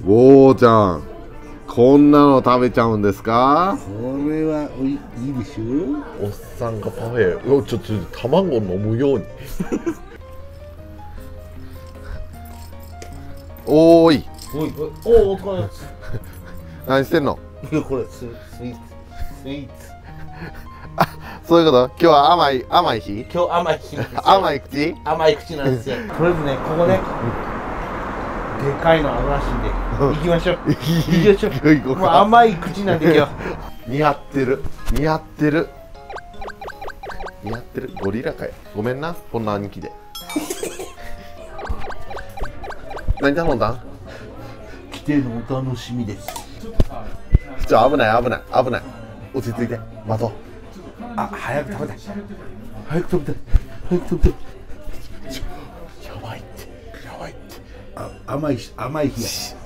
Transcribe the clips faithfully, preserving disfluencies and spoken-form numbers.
おーちゃん、こんなの食べちゃうんですか？ これはおいいいでしょ。 おっさんがパフェ、うわちょっと卵飲むようにおーい、 おいおい、おお疲れです。 何してんの？ いやこれススイーツスイーツ。 そういうこと？今日は甘い甘い日？ 今日甘い日なんですよ。 甘い口？ 甘い口なんですよ。とりあえずね、ここね、でかいのあるらしいんで行きましょう。行きましょう。 行こうか。 もう甘い口なんで今日。 似合ってる似合ってる似合ってる。ゴリラかよ。ごめんな、こんな兄貴で何頼んだん？ 来てのお楽しみです。 ちょ、危ない危ない危ない。落ち着いて待とう。 あ、早く食べたい早く食べたい早く食べたい。 やばいってやばいって。 あ、甘いし甘い日や。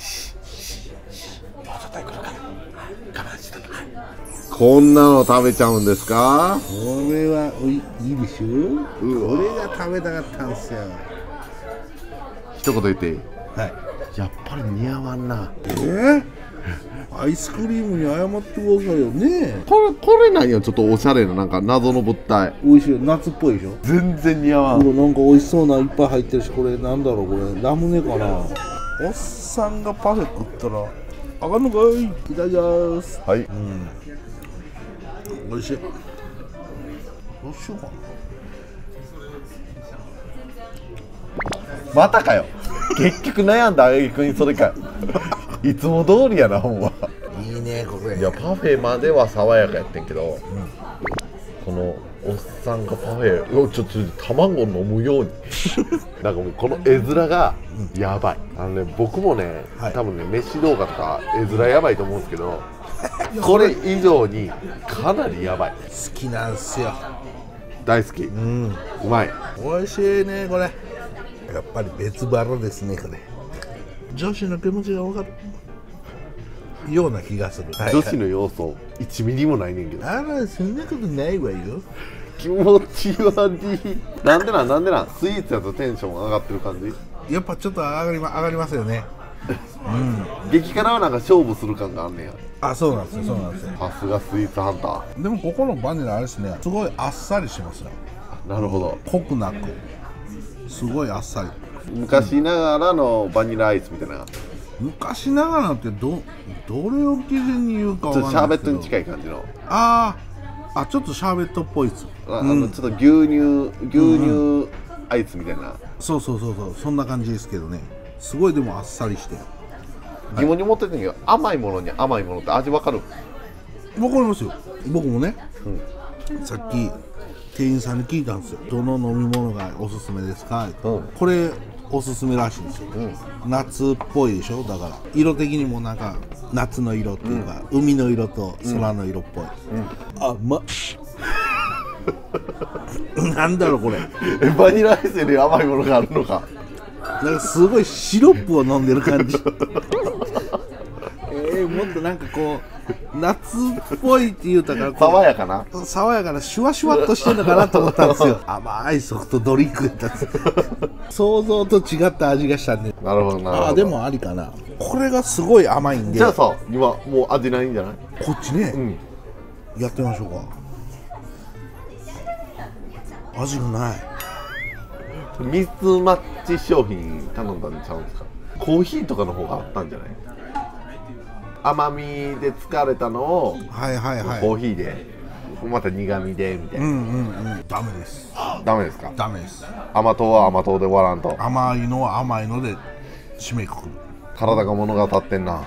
こんなの食べちゃうんですか？ これはおいいいでしょ。これが食べたかったんですよ。 一言言っていい？ はい。 やっぱり似合わんな。 えー、アイスクリームに謝ってくださいよね。 これこれ何よ、ちょっとおしゃれななんか謎の物体。 美味しいよ、夏っぽいでしょ。 全然似合わん。 うわなんか美味しそうないっぱい入ってるし、これなんだろう、これラムネかな。おっさんがパフェ食ったらあかんのかい。いただきます。 はい、 うん、美味しい。どうしようかな。 またかよ結局悩んだあげくにそれかよいつも通りやなほんま。 いいねこれ。 いやパフェまでは爽やかやってんけど、うん、このおっさんがパフェ、うわちょっと卵飲むようになんかもうこの絵面がやばい。あのね、僕もね、はい、多分ね飯動画とか絵面やばいと思うんですけどこれ以上にかなりやばい。 好きなんすよ。 大好き。うん、うまい。 美味しいねこれ。やっぱり別腹ですねこれ。女子の気持ちが分かるような気がする。 女子の要素いちミリもないねんけど。 あらそんなことないわよ。 気持ち悪い。なんでなんなんでなん。スイーツやとテンション上がってる感じ。 やっぱちょっと上がりま上がりますよね。 うん。激辛はなんか勝負する感があんねや。 あ、そうなんですよそうなんですよ。 さすがスイーツハンター。 でもここのバニラあれですね、すごいあっさりしますよ。 なるほど。 濃くなくすごいあっさり。 昔ながらのバニラアイスみたいな。 昔ながらってどどれを基準に言うかわちょっとシャーベットにい。 近い感じの。 あーあ、ちょっとシャーベットっぽいです。 あ、あのちょっと牛乳牛乳アイスみたいな。 そうそうそうそう、そんな感じですけどね。すごいでもあっさりして。 疑問に思ってたんだけど、甘いものに甘いものって味わかる？ わかりますよ。僕もね、 うん、 さっき店員さんに聞いたんですよ。どの飲み物がおすすめですか、 うん、 これおすすめらしいんですよ、うん、夏っぽいでしょ。だから色的にもなんか夏の色っていうか、うん、海の色と空の色っぽい、うん、あうまっなんだろうこれ。 え、バニラアイスより甘いものがあるのか。 なんかすごいシロップを飲んでる感じえー、もっとなんかこう夏っぽいって言うたから爽やかな爽やかなシュワシュワっとしてるのかなと思ったんですよ甘いソフトドリンクやったんです想像と違った味がしたんで。 なるほどなるほど。 あ、でもありかな。これがすごい甘いんで。 じゃあさ、今もう味ないんじゃない？ こっちね、 うん、 やってみましょうか。味がない。 ミスマッチ商品頼んだんちゃうんですか？コーヒーとかの方があったんじゃない？甘みで疲れたのを、 はいはいはい、 コーヒーでまた苦味でみたいな。 うんうんうん、ダメです。 ダメですか？ ダメです。 甘党は甘党で終わらんと。 甘いのは甘いので締めくくる。 体が物語ってんな。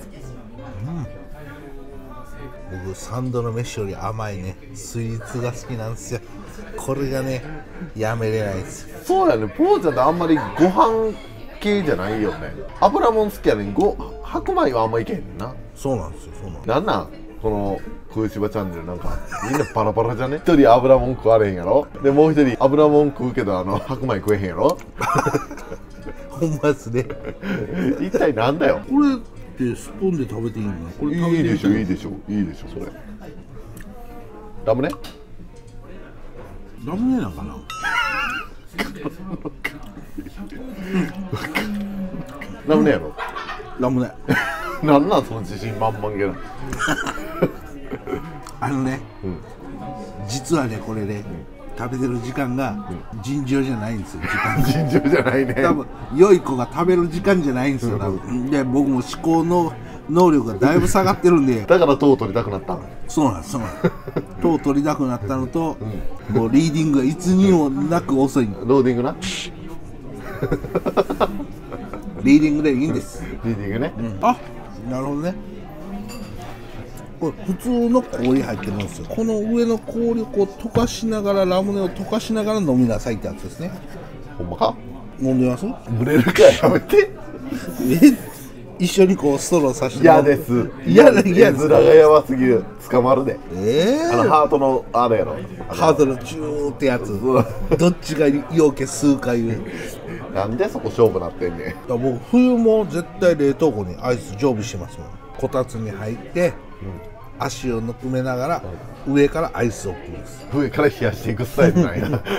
うん、僕三度の飯より甘いねスイーツが好きなんですよ。これがねやめれないです。 そうやね、ポーちゃんってあんまりご飯系じゃないよね。油もん好きやねん。ご白米はあんまいけへんねんな。 そうなんですよ。そうなんです。 なんなんこの食いしばチャンネル、なんかみんなバラバラじゃね？一人油もん食われへんやろ。でもう一人油もん食うけどあの白米食えへんやろほんまですね一体なんだよこれってスプーンで食べていいの？これ食べていいでしょいいでしょいいでしょ。それラムネラムネなんかなラムネやろ。 ラムネなんなんその自信満々げな。 あのね、 うん、 実はねこれね、うん、食べてる時間が尋常じゃないんですよ。時間尋常じゃないね。 多分良い子が食べる時間じゃないんですよ。多分で僕も思考の能力がだいぶ下がってるんでだから糖を取りたくなったの。 そうなんです、そうなんです。糖を取りたくなったのと、うん、もうリーディングがいつにもなく遅い。 ローディングなリーディングでいいんです。 リーディングね、 うん、あ、なるほどね。これ普通の氷入ってるんですよ。この上の氷をこう溶かしながら、ラムネを溶かしながら飲みなさいってやつですね。 ほんまか？ 飲んでます？ ブレるかやめて。 え、一緒にこうストローさせて。 嫌です。 嫌だ、嫌です。 絵面がやばすぎる。捕まるで。 ええー。 あのハートのあれやろ。 ハートのチューってやつ。どっちが陽気数回言う。 なんでそこ勝負なってんねん。 僕冬も絶対冷凍庫にアイス常備してますもん。こたつに入って、うん、足をぬくめながら、うん、上からアイスを置くんです。 上から冷やしていくスタイルなんや。なる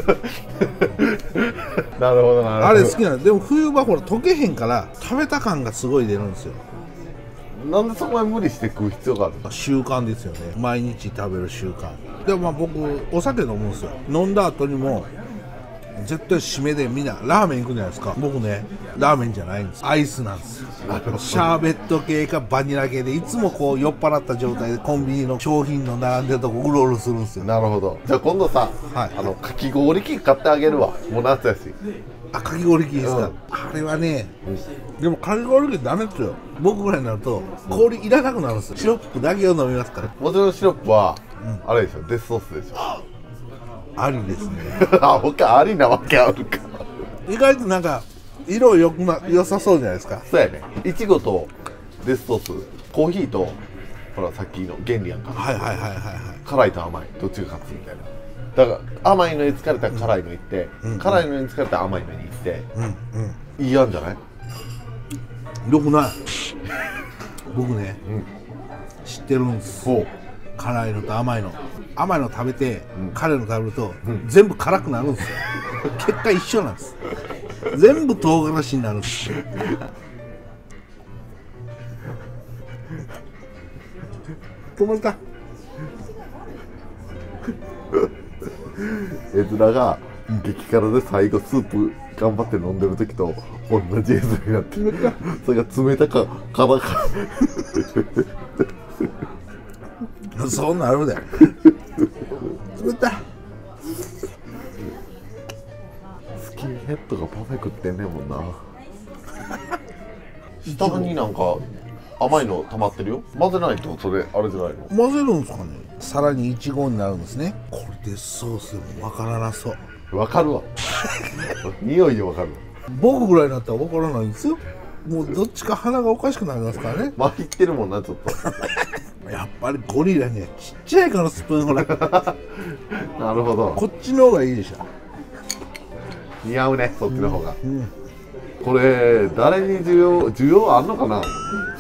ほどなるほど。 あれ好きなんで。でも冬場ほら溶けへんから食べた感がすごい出るんですよ。 なんでそこまで無理して食う必要があるの？ 習慣ですよね。毎日食べる習慣。でもまあ僕お酒飲むんですよ。飲んだ後にも絶対締めでみんなラーメン行くじゃないですか。僕ねラーメンじゃないんです。アイスなんですよ。シャーベット系かバニラ系でいつもこう酔っ払った状態でコンビニの商品の並んでるとこうろうろするんですよ。 なるほど。じゃあ今度さ、はい、あのかき氷機買ってあげるわ。もう夏やし。 あ、かき氷機ですか、うん、あれはね、うん、でもかき氷機ダメですよ。僕ぐらいになると氷いらなくなるんですよ。シロップだけを飲みますから。 もちろんシロップは、うん、あれでしょ、デスソースでしょ。 ありですね。 あ、他ありなわけあるか。 意外となんか色よくな良さそうじゃないですか。 そうやね。いちごとデスソース、コーヒーとほらさっきの原理やんか。 はいはいはいはいはい。 辛いと甘いどっちが勝つみたいな。だから甘いのに疲れたら辛いのに行って、うん、辛いのに疲れたら甘いのに行って、うんうん、いいやんじゃない？ よくない。僕ね、うん、知ってるんです。辛いのと甘いの。甘いの食べて、うん、辛いの食べると、うん、全部辛くなるんですよ。結果一緒なんです。全部唐辛子になるんですよ。止まった。 絵面が激辛で最後スープ頑張って飲んでる時と同じ絵面になってる。それが冷たか辛か。 そうなるで。冷たい。 スキンヘッドがパフェ食ってんねんもんな。下になんか甘いの溜まってるよ。混ぜないとそれあれじゃないの？ 混ぜるんですかね。さらにイチゴになるんですね。これでソースでもわからなそう。 わかるわ。匂いでわかる。 僕ぐらいになったらわからないんですよ。もうどっちか鼻がおかしくなりますからね。 まひってるもんなちょっと。 やっぱりゴリラにはちっちゃいからスプーンほら。 なるほど。 こっちの方がいいでしょ。 似合うね、そっちの方が。うんうん、これ誰に需要需要あんのかな。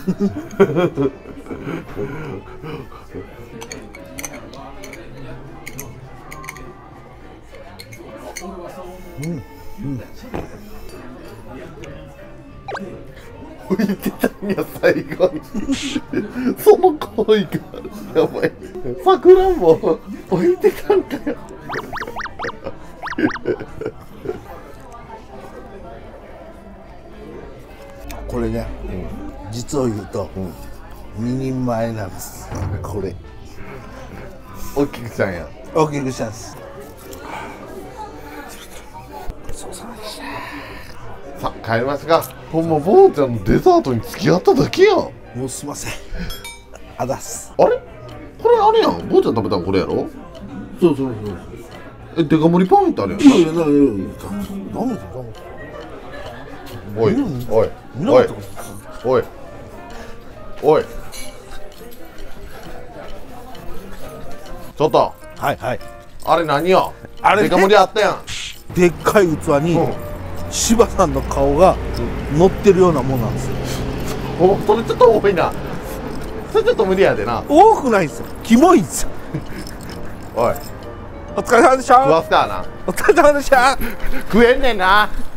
うんうん。置いてたんや最後に。その行為がやばい。さくらんぼ置いてたんかよ。 これね、うん、実を言うと、うん、ににんまえなんです。これ大きくしたんや。 大きくしたんです。 さあ帰りますか。ほんま坊ちゃんのデザートに付き合っただけやん。 もうすいません。あだす。 あれこれあれやん。坊ちゃん食べたのこれやろ。 そうそうそう。 えデカ盛りパンってあれやん。 いやいやいやいやダメですダメです。 おいおいおいおいおいちょっとはいはい。 あれ何よ。あれデカ盛りあったやん。 でっかい器に、うん、柴さんの顔が乗ってるようなもんなんですよ。 おそれちょっと多いな。それちょっと無理やでな。 多くないんですよ。キモいんですよ。 おいお疲れ様でした。 食わすからな。 お疲れ様でした。 食えんねんな。